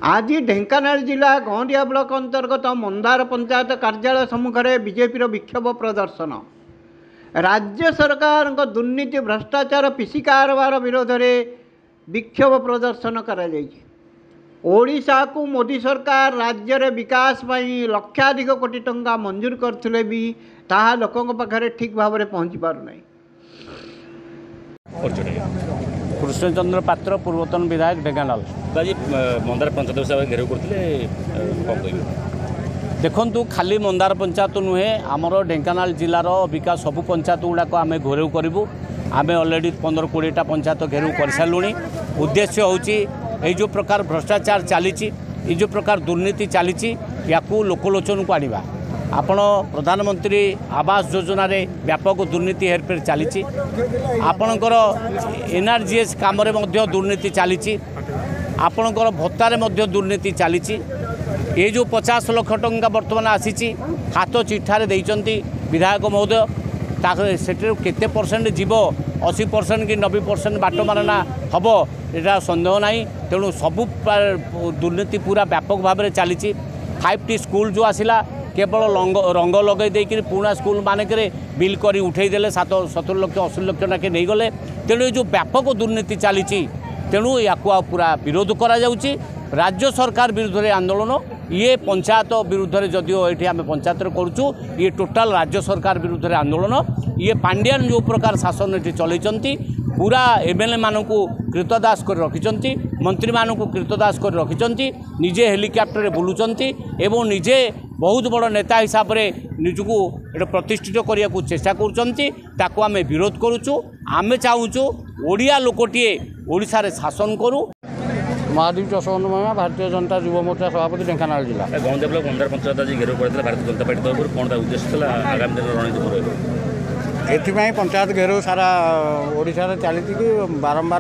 आज ढेंकानाल जिला गौंडिया ब्लॉक अंतर्गत मंदार पंचायत कार्यालय सम्मुखें बीजेपी विक्षोभ प्रदर्शन। राज्य सरकार दुर्नीति भ्रष्टाचार पीसी कारबार विरोध में विक्षोभ प्रदर्शन ओडिशा को मोदी सरकार राज्य रे विकास पई लक्षाधिक कोटी टंका मंजूर करथिले भी ताहा लोकों पाखरे ठीक भाव में पहुँची पारु नहीं। कृष्णचंद्र पात्र पूर्वतन विधायक ढेंकानाल मंदार पंचायत घेराव करते देखु खाली मंदार पंचायत नुहे आमर ढेंकानाल जिलार विकास सबू पंचायत गुड़ाक आम घेराव करूँ। आम अलरेडी 15-20टा पंचायत घेराव कर सारूँ। उद्देश्य हूँ जो प्रकार भ्रष्टाचार चली जो प्रकार दुर्नीति चली या लोकलोचन को आनिबा। आपण प्रधानमंत्री आवास योजना रे व्यापक दुर्नीति हेरफेर चली आपणकर एनआरजीएस काम दुर्नीति चली आपणकर भत्तारे दुर्नीति चली ये जो 50 लाख टंका बर्तमान आसी हाथ चिठारे देइचंती विधायक महोदय से केते परसेंट जीव 80% कि 90% बाट मारना हम यहाँ सन्देह ना। तेणु सबू दुर्नीति पूरा व्यापक भाव में चली 5T स्कूल जो आसला केवल रंग लगे देकर पुणा स्कूल मानक बिल कर उठेदेले 70 लाख 80 लाख नाके नहीं गले। तेणु जो व्यापक दुर्नीति चली तेणु या पूरा विरोध करा जाउची। राज्य सरकार विरुद्ध रे आंदोलन ये पंचायत विरुद्ध रे जदियो ये आम पंचायत करूँ ये टोटाल राज्य सरकार विरुद्ध रे आंदोलन। ये पांड्यान जो प्रकार शासन ये चलती पूरा एमएलए मानक कृतदास कर रखिंट मंत्री मानक कृतदास कर रखिंट निजे हेलिकप्टर रे बुलुचंती एवं निजे बहुत बड़ नेता हिसाब से निजको ये प्रतिष्ठित करने को चेष्टा करुँच आम विरोध करुचु। आम चाहूँ ओडिया लोकटे ओडिशा रे शासन करू। महादेव चषवंत महिमा भारतीय जनता युव मोर्चा सभापति ढेंकानाल जिला गौंडिया ब्लॉक मंदार पंचायत आज घेराव करते भारतीय जनता पार्टी तरफ कौन उद्देश्य था आगामी दिन रणनीति एथपाई पंचायत घेराव सारा ओडिशा रे चली कि बारंबार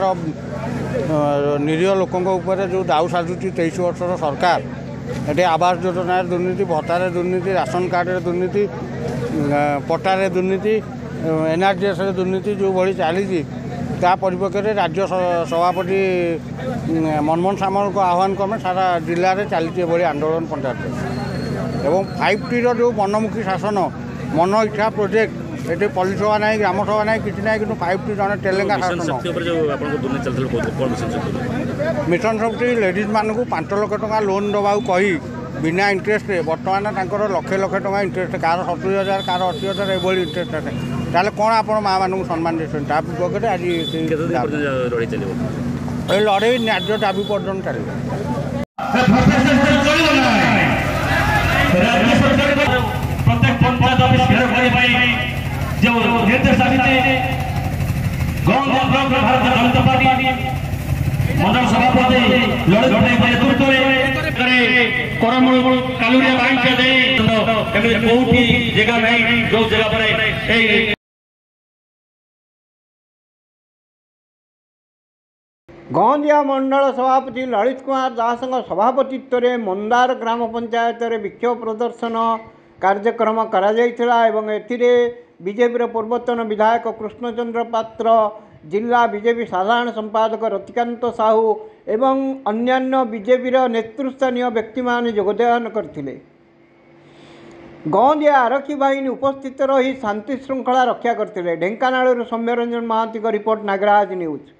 निरीह लोकों ऊपर जो दाऊ साजुची 23 वर्षर सरकार ये आवास योजना दुर्नीति भत्तार दुर्नीति राशन कार्ड दुर्नीति पट्टार दुर्नीति एनआरजीएस दुर्नीति जो भाई चली परिप्रेक्षी में राज्य सभापति मनमोहन सामल को आह्वान क्रमे सारा जिले में चलती भाई आंदोलन पंचायत एवं 5T जो मनमुखी शासन मन इच्छा प्रोजेक्ट ये पल्ली सभा ना ग्राम सभा ना कि ना कि 5T जन तेलेंगा शासन मिशन शक्ति लेडीज मानक 5 लाख टका लोन दवाक कही बिना इंटरेस्ट बर्तमान लक्ष लक्ष टका इंटरेस्ट कार 70,000 कार 80,000 ये इंटरेस्ट ताले कौन आप माँ मान सम्मान देते आज लड़े न्याय दाबी पर्यटन चलो मंडल सभापति कालुरिया जगह नहीं जो जगह पर गौंदिया मंडल सभापति ललित कुमार दास सभापतित्व में मंदार ग्राम पंचायत विक्षोभ प्रदर्शन कार्यक्रम करा एवं एथिरे बीजेपी पूर्वतन विधायक कृष्णचंद्र पात्र जिला बीजेपी साधारण संपादक रतिकांत साहू एवं अन्यान्य बीजेपी नेतृस्थानीय व्यक्ति मान योगदान करथिले। गौंदिया आरक्षी बाहिनी उपस्थित रही शांति श्रृंखला रक्षा करथिले। Dhenkanal Soumyaranjan Mahanti report Nagaraj news.